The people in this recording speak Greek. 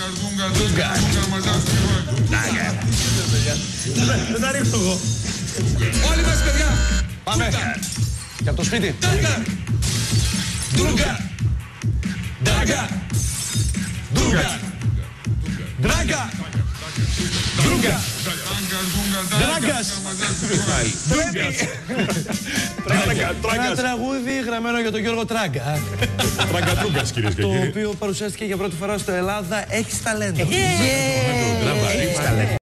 Δεν τα ρίχνω εγώ. Όλοι μας, παιδιά. Πάμε. Και από το σπίτι. Ντρούγκα. Ντράγκα. Ντρούγκα. Ντράγκα. Ντρούγκα. Ντράγκας. Ένα τραγούδι γραμμένο για τον Γιώργο Τράγκα. Τραγκατρούγκας, κυρίες και Το κύριοι. οποίο παρουσιάστηκε για πρώτη φορά στο Ελλάδα. Έχεις ταλέντο. Έχεις ταλέντο.